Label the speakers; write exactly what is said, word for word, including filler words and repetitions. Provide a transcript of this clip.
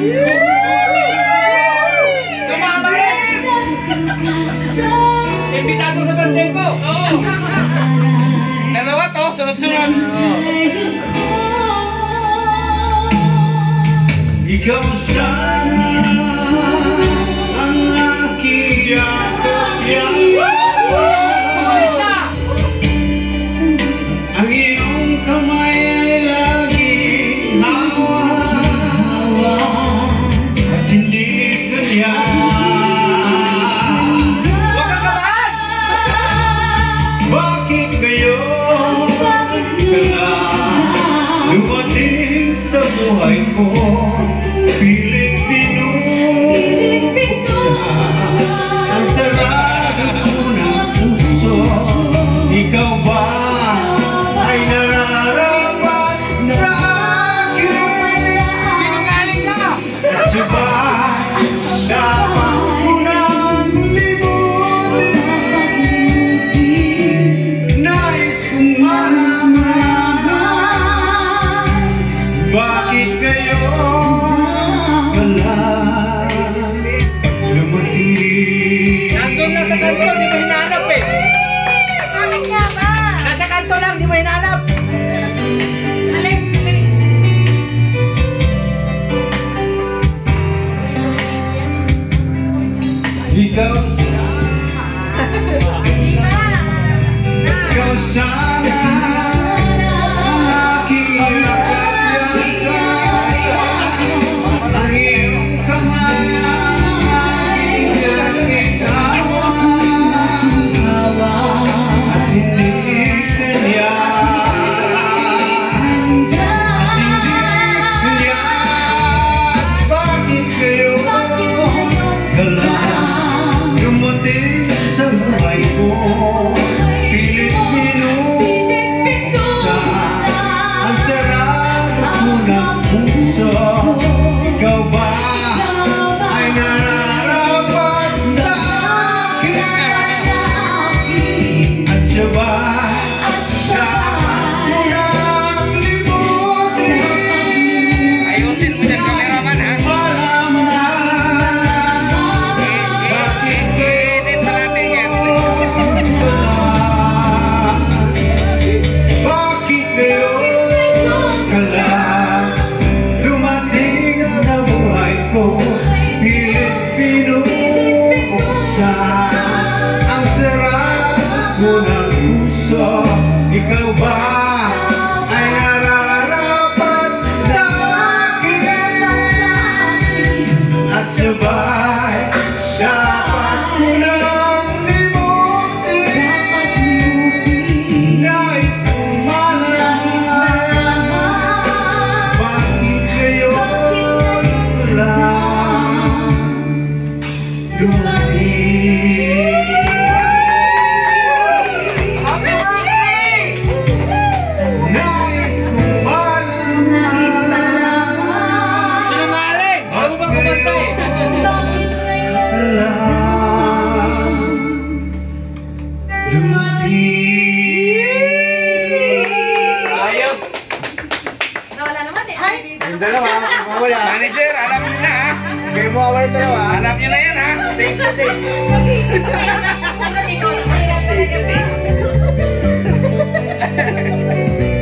Speaker 1: Kumabalik! Imbitado sa birthday ko! Oo! Dalawa to, sunod-sunod!
Speaker 2: Ikaw sana ang aking yakap-yakap. Ang iyong kamay ay laging hawa at hindi ganyan.
Speaker 1: Huwag kang kabahan!
Speaker 2: Bakit ngayon ka lang dumating sa buhay ko? Piling pinupuksa ang sarado ng puso. Ikaw ba ay nararapat sa akin?
Speaker 1: Sinungaling ka!
Speaker 2: At siya dapat mo nang limutin? Nais kong malaman bakit ngayon
Speaker 1: nandun lang sa kanto, di mo hinahanap eh.
Speaker 3: Bakit nga ba?
Speaker 1: Nasa kanto lang, di mo hinahanap.
Speaker 3: Aling,
Speaker 2: ikaw ikaw sana ang aking yakap-yakap. Ang iyong kamay ay aking tawa at hindi ganyan. At hindi ganyan. Bakit kayo ka lang dumating sa buhay ko? Pilit pinuksa ang sarado ko ng puso. Ikaw ba ay nararapat sa akin? At siya ba dapat mo nang limutin?
Speaker 1: Ayusin mo dyan, cameraman ha.
Speaker 2: Alam na bakit
Speaker 1: I-edit na natin yan.
Speaker 2: bakit ngayon ka lang dumating sa buhay ko? Pilit pinupuksa ang sarado ko ng puso. Ikaw ba ay nararapat sa akin? At siya ba'y dapat mo nang limutin? Nais kong malaman bakit ngayon lang dumating? Nais kong malaman
Speaker 1: Sinungaling! Ayaw mo ba kumanta eh?
Speaker 3: bakit ngayon
Speaker 2: lang dumating.
Speaker 1: Ayos!
Speaker 3: Nawala naman eh. Ay,
Speaker 2: Yung dalawa, mawala.
Speaker 1: Manager, alam niyo na ha.
Speaker 2: Kayo mawala yung dalawa.
Speaker 1: Alam niyo na yan ha.
Speaker 2: Save the day.
Speaker 3: ikaw na mahirap talaga ba?